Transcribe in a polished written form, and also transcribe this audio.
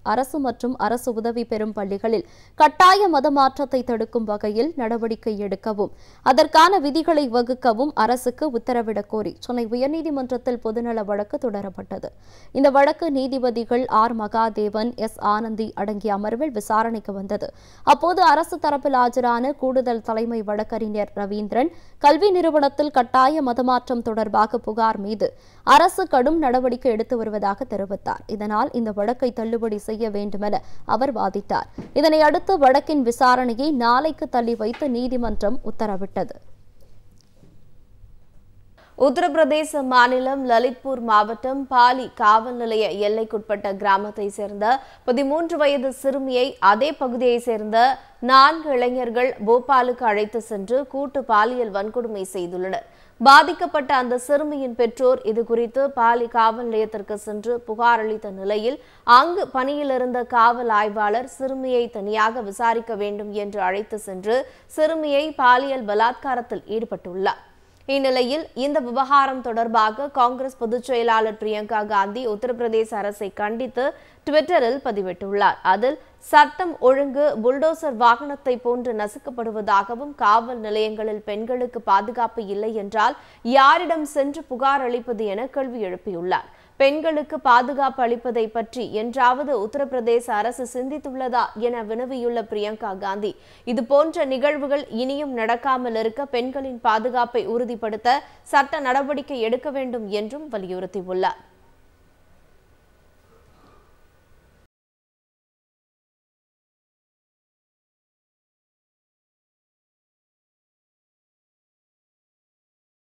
அரசு மற்றும் அரசு உதவி பெறும் பள்ளிகளில் கட்டாய மத மாற்றத்தை தடுக்கும் வகையில் நடவடிக்கை எடுக்கவும் அதற்கான விதிகளை வகுக்கவும் அரசுக்கு உத்தரவிடக் கோரி சென்னை உயர்நீதிமன்றத்தில் பொதுநல வழக்கு தொடரப்பட்டது. இந்த வழக்கு நீதிபதிகள் ஆர் மகாதேவன், எஸ் ஆனந்தி அடங்கிய அமர்வில் விசாரணைக்கு வந்தது. அப்போது அரசு தரப்பில் ஆஜரான கூடுதல் தலைமை வழக்கறிஞர் ரவீந்திரன், கல்வி நிறுவனத்தில் கட்டாய மதமாற்றம் தொடர்பாக புகார் மீது அரசு கடும் நடவடிக்கை எடுத்து வருவதாக தெரிவித்தார். இதனால் இந்த வழக்கை தள்ளுபடி செய்ய வேண்டுமென அவர் வாதிட்டார். இதனை அடுத்து வழக்கின் விசாரணையை நாளைக்கு தள்ளி வைத்து நீதிமன்றம் உத்தரவிட்டது. உத்தரப்பிரதேச மாநிலம் லலித்பூர் மாவட்டம் பாலி காவல் நிலைய எல்லைக்குட்பட்ட கிராமத்தை சேர்ந்த 13 வயது சிறுமியை அதே பகுதியை சேர்ந்த 4 இளைஞர்கள் போபாலுக்கு அழைத்து சென்று கூட்டு பாலியல் வன்கொடுமை செய்துள்ளனர். பாதிக்கப்பட்ட அந்த சிறுமியின் பெற்றோர் இதுகுறித்து பாலி காவல் நிலையத்திற்கு சென்று புகார் அளித்த நிலையில் அங்கு பணியில் இருந்த காவல் ஆய்வாளர் சிறுமியை தனியாக விசாரிக்க வேண்டும் என்று அழைத்து சென்று சிறுமியை பாலியல் பலாத்காரத்தில் ஈடுபட்டுள்ளார். இந்நிலையில் இந்த விவகாரம் தொடர்பாக காங்கிரஸ் பொதுச் செயலாளர் பிரியங்கா காந்தி உத்தரப்பிரதேச அரசை கண்டித்து ட்விட்டரில் பதிவிட்டுள்ளார். அதில் சட்டம் ஒழுங்கு புல்டோசர் வாகனத்தை போன்று நசுக்கப்படுவதாகவும், காவல் நிலையங்களில் பெண்களுக்கு பாதுகாப்பு இல்லை என்றால் யாரிடம் சென்று புகார் அளிப்பது என கேள்வி எழுப்பியுள்ளார். பெண்களுக்கு பாதுகாப்பு அளிப்பதை பற்றி என்றாவது உத்தரப்பிரதேச அரசு சிந்தித்துள்ளதா என வினவியுள்ள பிரியங்கா காந்தி, இதுபோன்ற நிகழ்வுகள் இனியும் நடக்காமல் இருக்க பெண்களின் பாதுகாப்பை உறுதிப்படுத்த சட்ட நடவடிக்கை எடுக்க வேண்டும் என்றும் வலியுறுத்தியுள்ளார்.